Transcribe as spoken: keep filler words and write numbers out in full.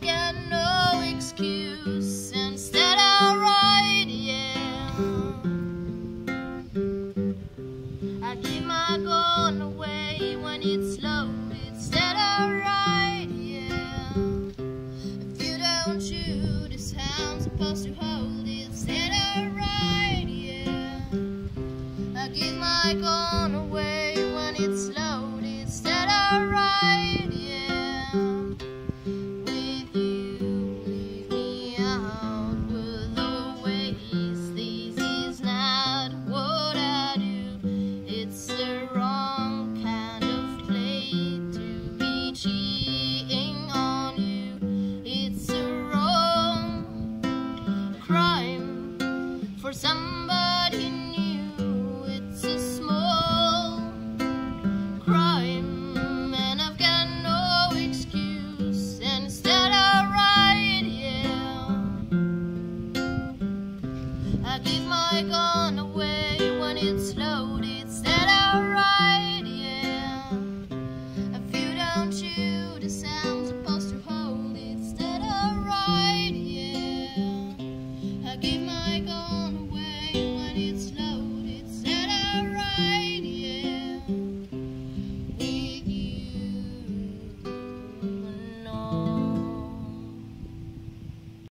got no excuse. Instead I ride, yeah. I give my gun away when it's loaded. Instead I ride, yeah. If you don't shoot, this hand's supposed to hold it. Instead I ride, yeah. I give my gun away when it's loaded. Instead I ride, yeah. With you, leave me out with the ways. This is not what I do. It's the wrong kind of play to be cheating on you. It's a wrong crime for somebody new. It's a small crime, and I've got no excuse. And instead I ride, yeah. I give my gun away when it's loaded. Instead I ride.